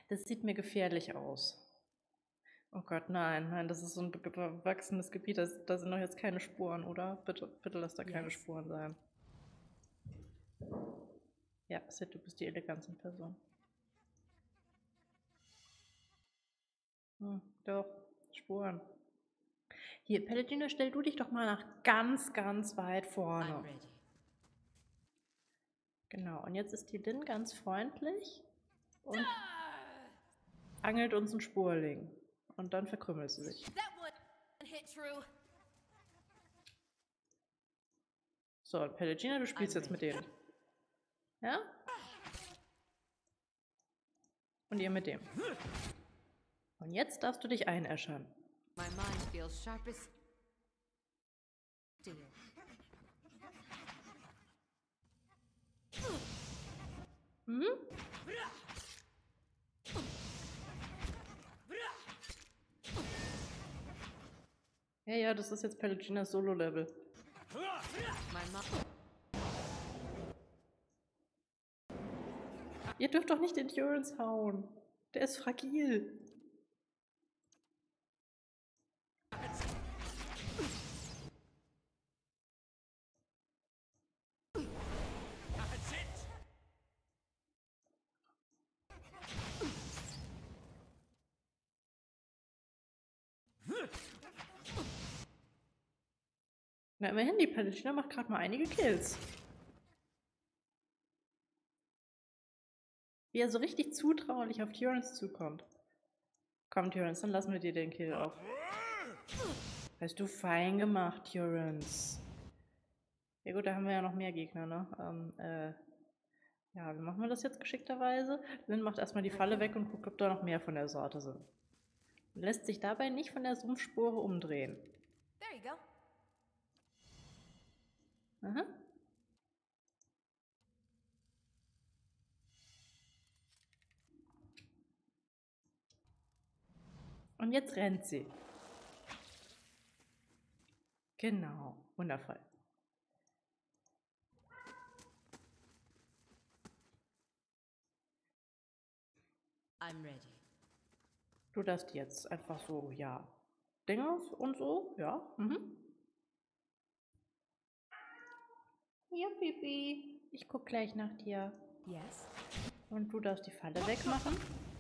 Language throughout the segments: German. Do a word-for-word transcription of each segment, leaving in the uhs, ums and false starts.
Das sieht mir gefährlich aus. Oh Gott, nein, nein, das ist so ein be- bewachsenes Gebiet, da da sind doch jetzt keine Spuren, oder? Bitte, bitte lass da keine Yes. Spuren sein. Ja, Sid, du bist die Eleganz in Person. Hm, doch, Spuren. Hier, Paladina, stell du dich doch mal nach ganz, ganz weit I'm vorne. ready. Genau, und jetzt ist die Lin ganz freundlich und angelt uns einen Spurling. Und dann verkrümmelt sie sich. That one hit true. So, und Paladina, du spielst I'm jetzt mit ready. denen. Ja? Und ihr mit dem. Und jetzt darfst du dich einäschern. My mind feels sharp as steel. Mhm. Ja, ja, das ist jetzt Pelaginas Solo-Level. My mind. Ihr dürft doch nicht den Durance hauen. Der ist fragil. Na, immerhin, die Paladina macht gerade mal einige Kills. Wie er so richtig zutraulich auf Durance zukommt. Komm, Durance, dann lassen wir dir den Kill auch. Hast du fein gemacht, Durance. Ja gut, da haben wir ja noch mehr Gegner, ne? Ähm, äh, ja, wie machen wir das jetzt geschickterweise? Lin macht erstmal die Falle weg und guckt, ob da noch mehr von der Sorte sind. Und lässt sich dabei nicht von der Sumpfspore umdrehen. There you go. Aha. Und jetzt rennt sie. Genau, wundervoll. I'm ready. Du darfst jetzt einfach so, ja, Dingers und so, ja. Mhm. Ja, Pipi. Ich guck gleich nach dir. Yes. Und du darfst die Falle wegmachen.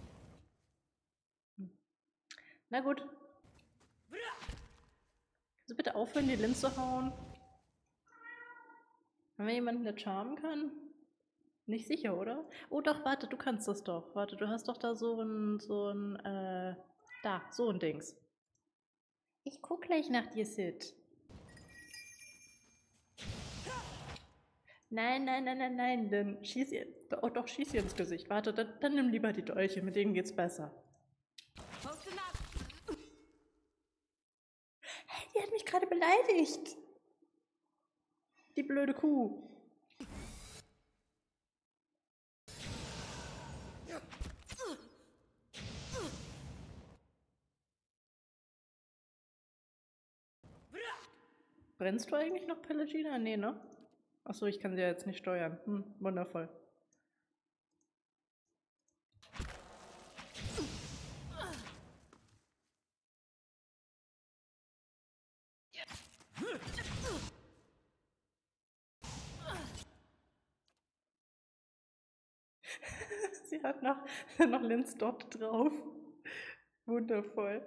Hm. Na gut. Kannst du bitte aufhören, die Lin zu hauen? Haben wir jemanden, der charmen kann? Nicht sicher, oder? Oh doch, warte, du kannst das doch. Warte, du hast doch da so ein, so ein, äh, da, so ein Dings. Ich guck gleich nach dir, Sid. Nein, nein, nein, nein, nein, dann schieß ihr, oh doch, schieß ihr ins Gesicht. Warte, dann, dann nimm lieber die Dolche, mit denen geht's besser. Close enough. Hey, die hat mich gerade beleidigt. Die blöde Kuh. Brennst du eigentlich noch, Pelagina? Nee, ne? Achso, ich kann sie ja jetzt nicht steuern. Hm, wundervoll. Sie hat noch, noch Lins Dot drauf. Wundervoll.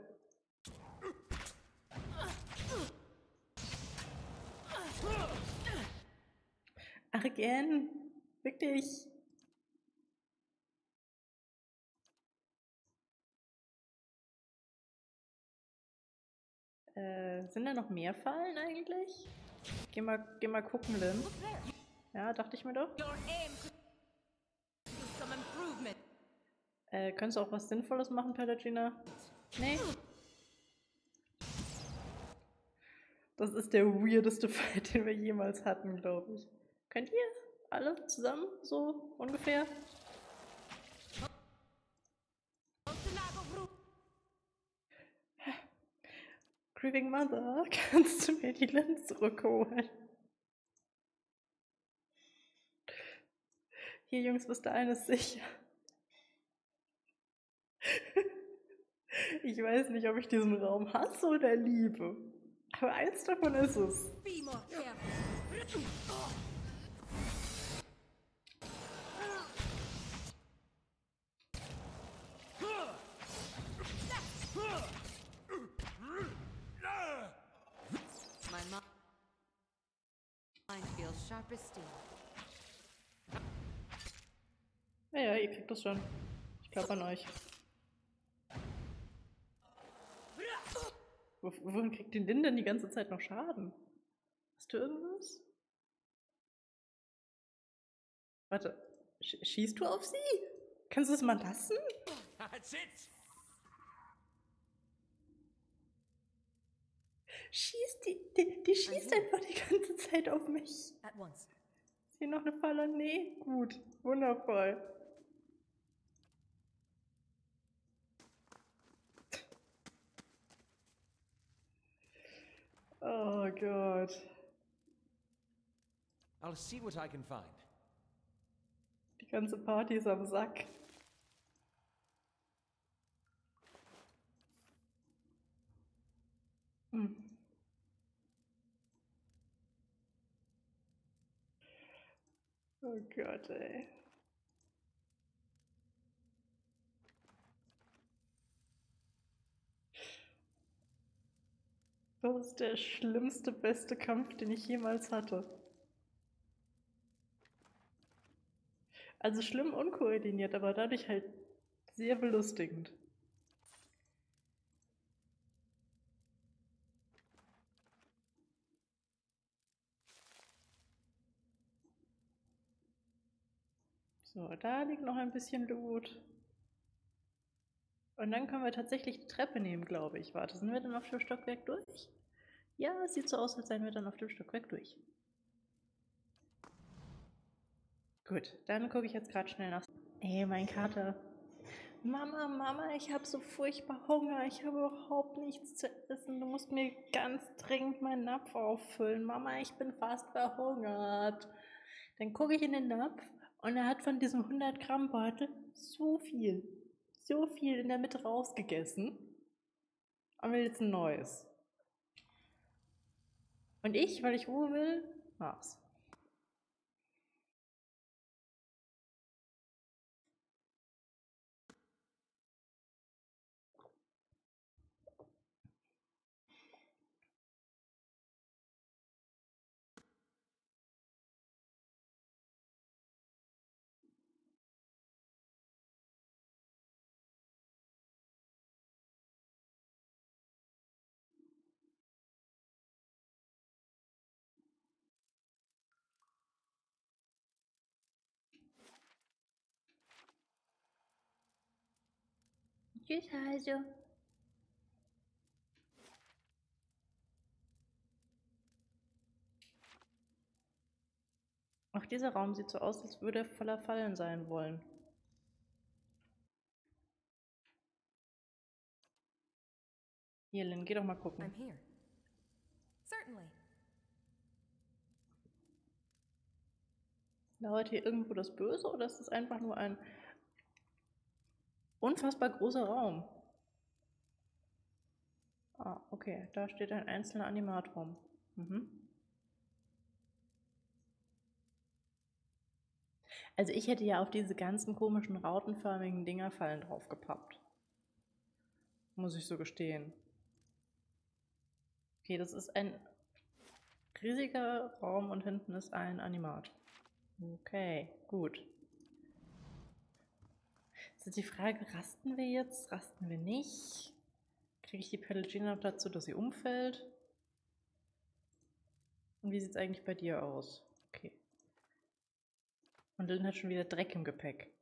Again. Wirklich. Äh, sind da noch mehr Fallen eigentlich? Geh mal, geh mal gucken, Lin. Look there. Ja, dachte ich mir doch. Your aim could do some improvement. Äh, könntest du auch was Sinnvolles machen, Pelagina? Nee? Das ist der weirdeste Fight, den wir jemals hatten, glaube ich. Könnt ihr alle zusammen, so ungefähr? Close enough, bro. Grieving Mother, kannst du mir die Lin zurückholen? Hier, Jungs, bis dahin ist sicher. Ich weiß nicht, ob ich diesen Raum hasse oder liebe. Aber eins davon ist es. Be more careful. My mi- mind feels sharp as steel. Ja, ja, ihr kriegt das schon. Ich glaube an euch. Wo, wohin kriegt den Lin denn die ganze Zeit noch Schaden? Hast du irgendwas? Warte, sch schießt du auf sie? Kannst du es mal lassen? That's it. Schießt die, die, die schießt einfach die ganze Zeit auf mich. At once. Ist hier noch eine Falle? Nee, gut, wundervoll. Oh Gott. I'll see what I can find. Die ganze Party ist am Sack. Hm. Oh Gott, ey. Das ist der schlimmste, beste Kampf, den ich jemals hatte. Also schlimm unkoordiniert, aber dadurch halt sehr belustigend. So, da liegt noch ein bisschen Loot. Und dann können wir tatsächlich die Treppe nehmen, glaube ich. Warte, sind wir dann auf dem Stockwerk durch? Ja, es sieht so aus, als seien wir dann auf dem Stockwerk durch. Gut, dann gucke ich jetzt gerade schnell nach. Ey, mein Kater. Mama, Mama, ich habe so furchtbar Hunger. Ich habe überhaupt nichts zu essen. Du musst mir ganz dringend meinen Napf auffüllen. Mama, ich bin fast verhungert. Dann gucke ich in den Napf und er hat von diesem hundert Gramm Beutel so viel, so viel in der Mitte rausgegessen und will jetzt ein neues. Und ich, weil ich Ruhe will, mach's. Tschüss, Hase. Auch dieser Raum sieht so aus, als würde er voller Fallen sein wollen. Hier, Lynn, geh doch mal gucken. I'm here. Certainly. Lauert hier irgendwo das Böse oder ist das einfach nur ein unfassbar großer Raum? Ah, okay, da steht ein einzelner Animatraum. Mhm. Also ich hätte ja auf diese ganzen komischen rautenförmigen Dingerfallen draufgepappt. Muss ich so gestehen. Okay, das ist ein riesiger Raum und hinten ist ein Animat. Okay, gut. Jetzt ist die Frage, rasten wir jetzt? Rasten wir nicht? Kriege ich die Pelagina noch dazu, dass sie umfällt? Und wie sieht es eigentlich bei dir aus? Okay. Und Lynn hat schon wieder Dreck im Gepäck.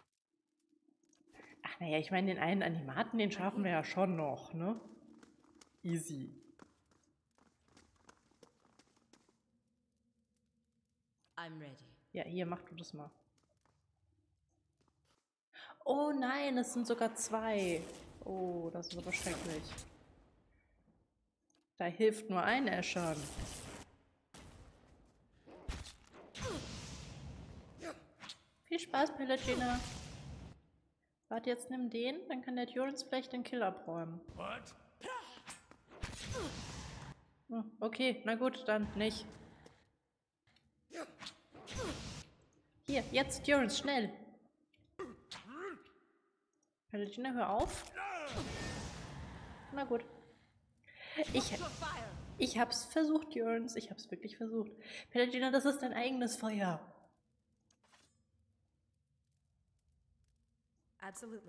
Ach naja, ich meine, den einen Animaten, den schaffen wir ja schon noch, ne? Easy. I'm ready. Ja, hier, mach du das mal. Oh nein, es sind sogar zwei. Oh, das ist aber schrecklich. Da hilft nur ein Äschern. Viel Spaß, Pelagina. Warte, jetzt nimm den, dann kann der Tyrants vielleicht den Kill abräumen. What? Oh, okay, na gut, dann nicht. Hier, jetzt Tyrants, schnell! Paladina, hör auf. Na gut. Ich, ich hab's versucht, Tyrants. Ich hab's wirklich versucht. Paladina, das ist dein eigenes Feuer. Absolutely.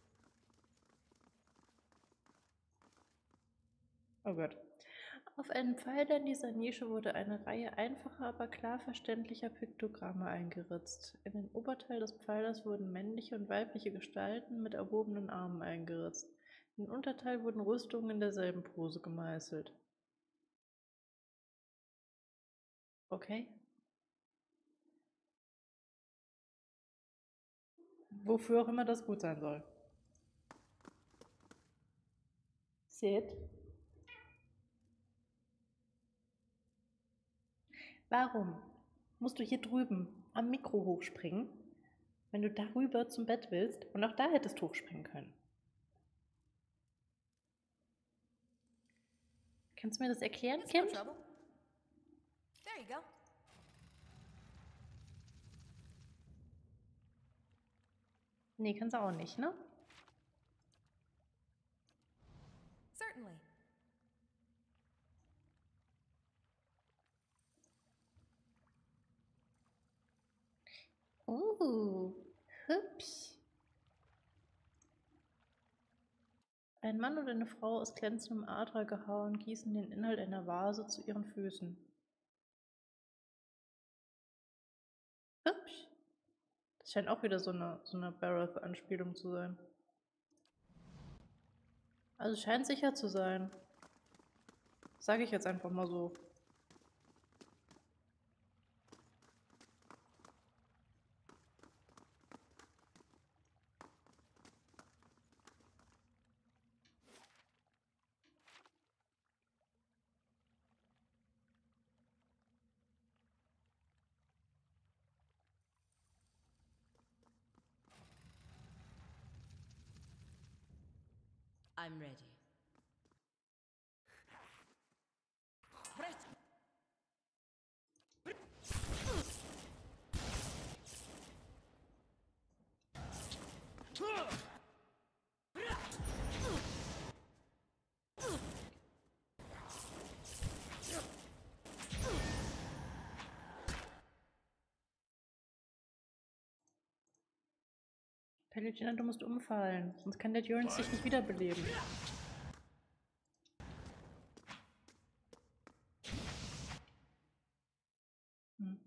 Oh Gott. Auf einen Pfeiler in dieser Nische wurde eine Reihe einfacher, aber klar verständlicher Piktogramme eingeritzt. In den Oberteil des Pfeilers wurden männliche und weibliche Gestalten mit erhobenen Armen eingeritzt. In den Unterteil wurden Rüstungen in derselben Pose gemeißelt. Okay. Wofür auch immer das gut sein soll. Sid? Warum musst du hier drüben am Mikro hochspringen, wenn du darüber zum Bett willst und auch da hättest hochspringen können? Kannst du mir das erklären, It's no Kind? trouble. There you go. Nee, kannst du auch nicht, ne? Certainly. Uh, hübsch. Ein Mann und eine Frau aus glänzendem Adra gehauen gießen den Inhalt einer Vase zu ihren Füßen. Hübsch. Das scheint auch wieder so eine, so eine Barroth-Anspielung zu sein. Also scheint sicher zu sein. Sage ich jetzt einfach mal so. I'm ready. Paladina, du musst umfallen, sonst kann der Durance dich nicht wiederbeleben. Hm.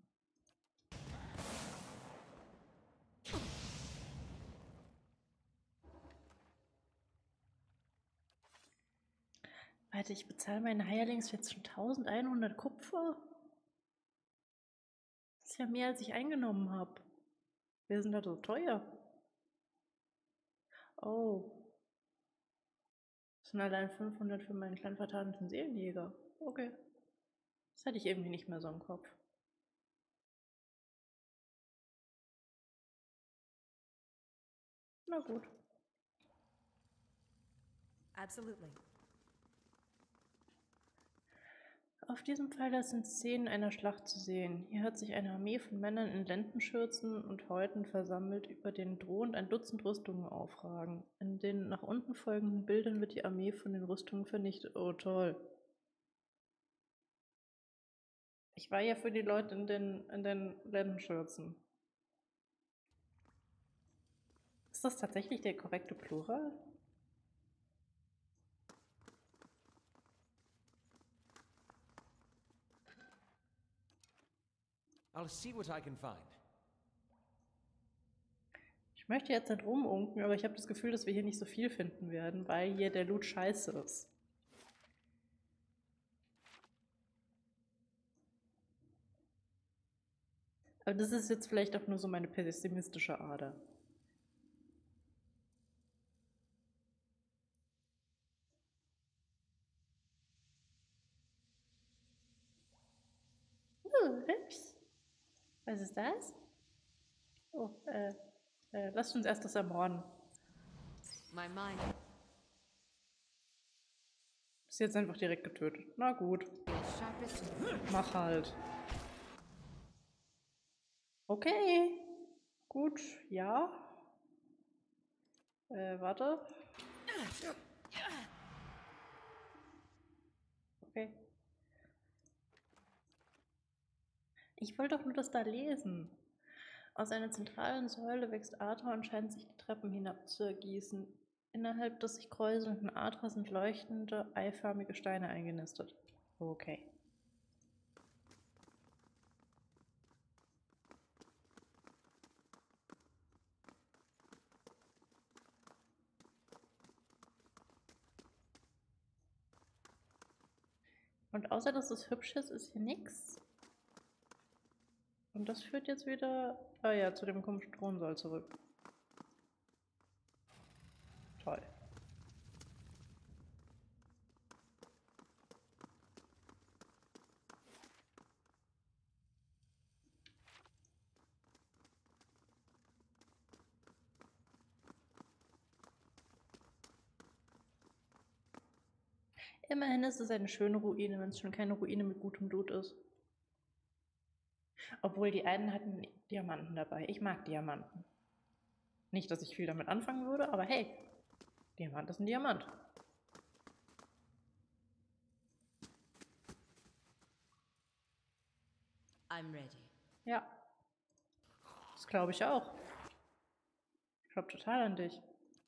Warte, ich bezahle meinen Hirelings jetzt schon eintausendeinhundert Kupfer? Das ist ja mehr, als ich eingenommen habe. Wir sind da so teuer. Oh. Das sind allein fünfhundert für meinen kleinen vertarnten Seelenjäger. Okay. Das hatte ich irgendwie nicht mehr so im Kopf. Na gut. Absolutely. Auf diesem Pfeiler sind Szenen einer Schlacht zu sehen. Hier hat sich eine Armee von Männern in Lendenschürzen und Häuten versammelt, über denen drohend ein Dutzend Rüstungen aufragen. In den nach unten folgenden Bildern wird die Armee von den Rüstungen vernichtet. Oh, toll. Ich war ja für die Leute in den, in den Lendenschürzen. Ist das tatsächlich der korrekte Plural? I'll see what I can find. Ich möchte jetzt nicht rumunken, aber ich habe das Gefühl, dass wir hier nicht so viel finden werden, weil hier der Loot scheiße ist. Aber das ist jetzt vielleicht auch nur so meine pessimistische Ader. Oh, hübsch. Was ist das? Oh, äh, äh, lasst uns erst das ermorden. My mind Ist jetzt einfach direkt getötet. Na gut, feels sharp as steel. mach halt. Okay. Gut, ja. Äh, warte. Okay. Ich wollte doch nur das da lesen. Aus einer zentralen Säule wächst Athra und scheint sich die Treppen hinab zu ergießen. Innerhalb des sich kräuselnden Athra sind leuchtende, eiförmige Steine eingenistet. Okay. Und außer dass es hübsch ist, ist hier nichts. Und das führt jetzt wieder, ah ja, zu dem komischen Thronsaal zurück. Toll. Immerhin ist es eine schöne Ruine, wenn es schon keine Ruine mit gutem Blut ist. Obwohl die einen hatten Diamanten dabei. Ich mag Diamanten. Nicht, dass ich viel damit anfangen würde, aber hey, Diamant ist ein Diamant. I'm ready. Ja. Das glaube ich auch. Ich glaube total an dich.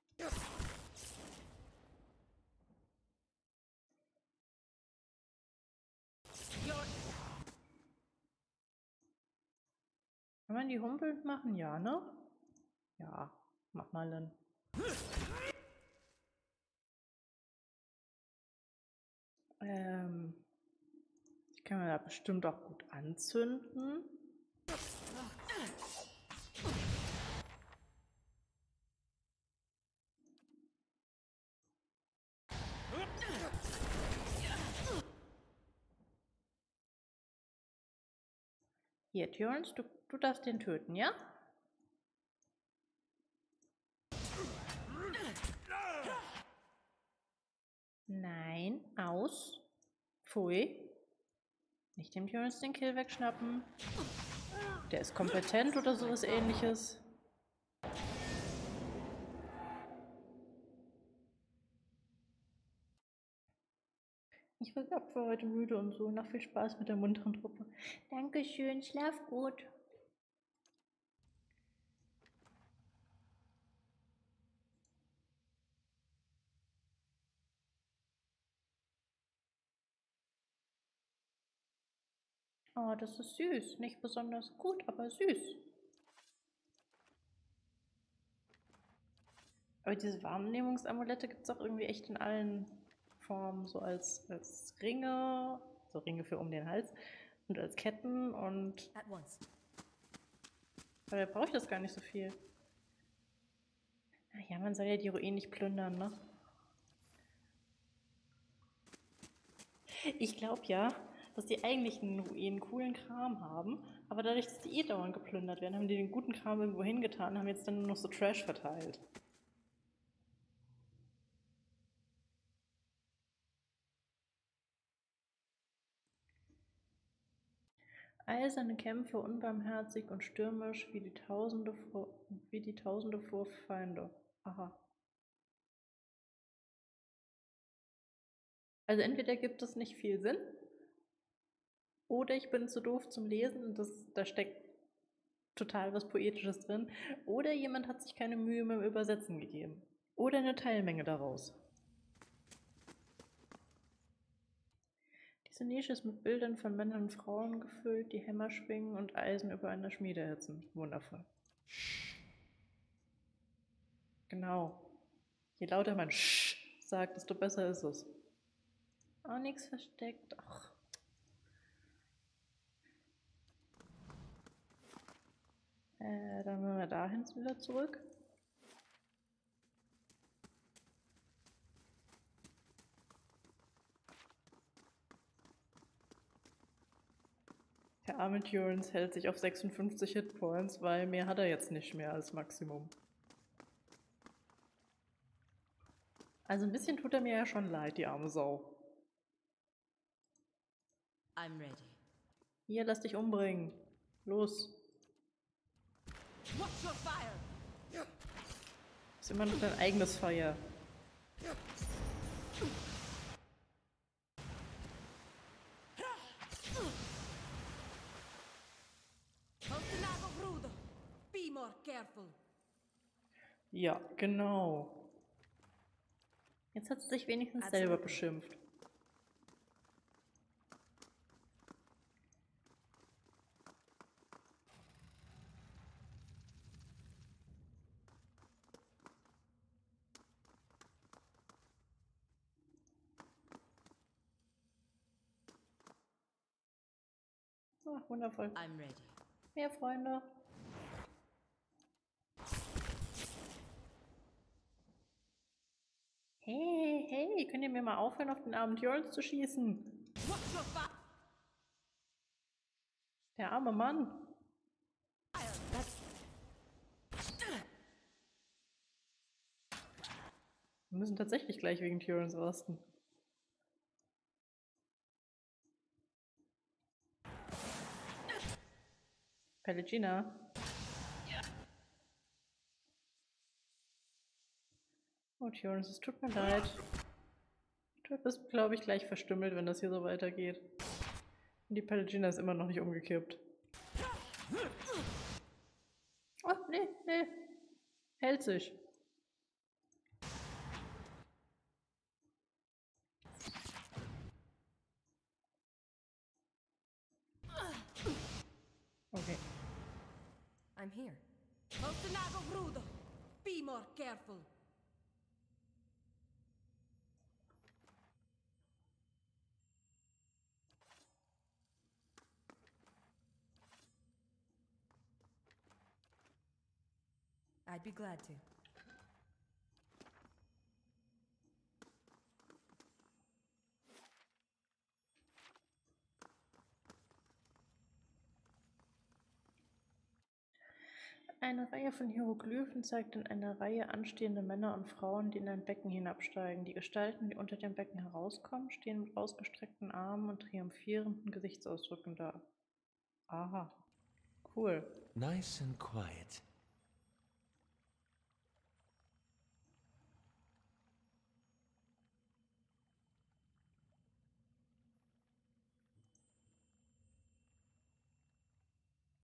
Kann man die humpelnd machen? Ja, ne? Ja, mach mal dann. Ähm, ich kann mir da bestimmt auch gut anzünden. Hier, Tyrens, du, du darfst den töten, ja? Nein, aus. Pfui. Nicht dem Tyrens den Kill wegschnappen. Der ist kompetent oder sowas ähnliches. Ich war ab für heute müde und so. Noch viel Spaß mit der munteren Truppe. Dankeschön, schlaf gut. Oh, das ist süß. Nicht besonders gut, aber süß. Aber diese Wahrnehmungsamulette gibt es auch irgendwie echt in allen Formen. So als, als Ringe, so Ringe für um den Hals und als Ketten und... At once. Aber da brauche ich das gar nicht so viel. Ja, man soll ja die Ruinen nicht plündern, ne? Ich glaube ja, dass die eigentlichen Ruinen coolen Kram haben, aber dadurch, dass die eh dauernd geplündert werden, haben die den guten Kram irgendwo hingetan und haben jetzt dann nur noch so Trash verteilt. Eiserne Kämpfe, unbarmherzig und stürmisch wie die Tausende vor, wie die Tausende vor Feinde. Aha. Also entweder gibt es nicht viel Sinn, oder ich bin zu doof zum Lesen und das, da steckt total was Poetisches drin, oder jemand hat sich keine Mühe beim Übersetzen gegeben. Oder eine Teilmenge daraus. Diese Nische ist mit Bildern von Männern und Frauen gefüllt, die Hämmer schwingen und Eisen über einer Schmiede erhitzen. Wundervoll. Genau. Je lauter man Sch sagt, desto besser ist es. Auch nichts versteckt. Ach. Äh, dann müssen wir dahin wieder zurück. Der arme Tyrens hält sich auf sechsundfünfzig Hitpoints, weil mehr hat er jetzt nicht mehr als Maximum. Also ein bisschen tut er mir ja schon leid, die arme Sau. I'm ready. Hier, lass dich umbringen. Los. Watch your fire! Ist immer noch dein eigenes Feuer. Postinago Brudo! Be more careful! Ja, genau. Jetzt hat sie sich wenigstens selber beschimpft. Ach, wundervoll. I'm ready. Mehr Freunde. Hey, hey, könnt ihr mir mal aufhören, auf den armen Tjorns zu schießen? Watch your fire! Der arme Mann. That's Wir müssen tatsächlich gleich wegen Tjorns rasten. Pellegina. Oh, Tjorns, es tut mir leid. Du bist, glaube ich, gleich verstümmelt, wenn das hier so weitergeht. Und die Pellegina ist immer noch nicht umgekippt. Oh, nee, nee. Hält sich. Okay. I'm here. Postinago Brudo! Be more careful! I'd be glad to. Eine Reihe von Hieroglyphen zeigt in einer Reihe anstehende Männer und Frauen, die in ein Becken hinabsteigen. Die Gestalten, die unter dem Becken herauskommen, stehen mit ausgestreckten Armen und triumphierenden Gesichtsausdrücken da. Aha. Cool. Nice and quiet.